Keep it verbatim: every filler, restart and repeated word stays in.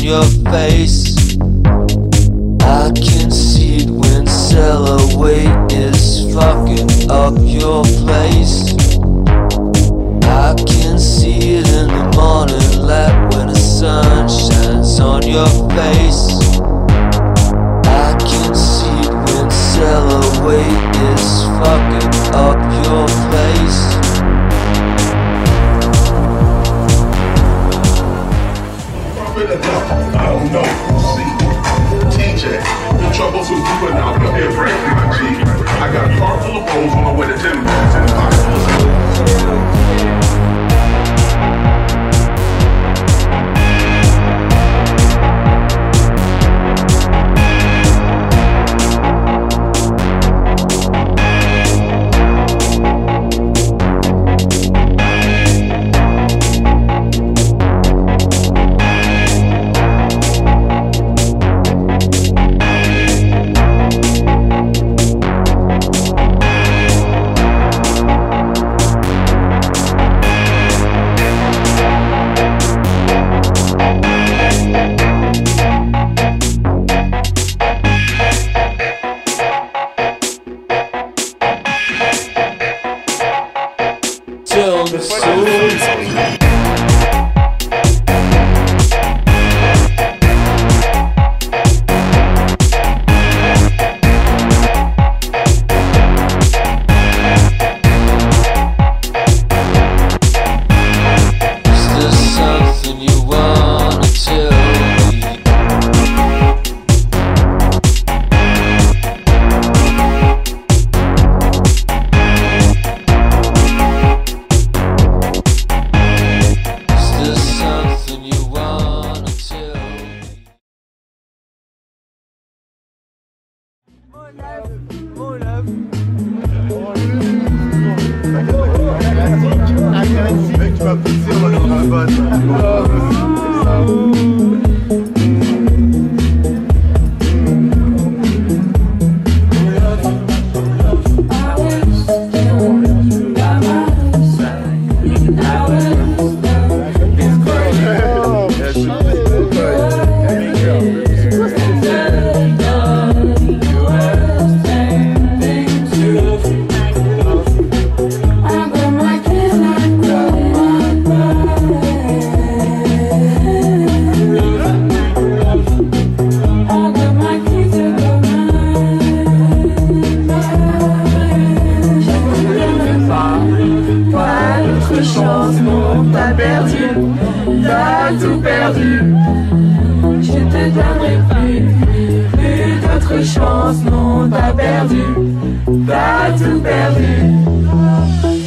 your face. I can see it when cellar weight is fucking up your place. I can see it in the morning light when the sun shines on your face. I can see it when cellar weight is fucking up your place. I don't know. See, T J, the troubles with you and out here breaking my G. I got a car full of holes on my way to ten minutes in the pocket. Till the soul. T'as tout perdu, je te donnerai plus, plus d'autres chances, non t'as perdu, t'as tout perdu.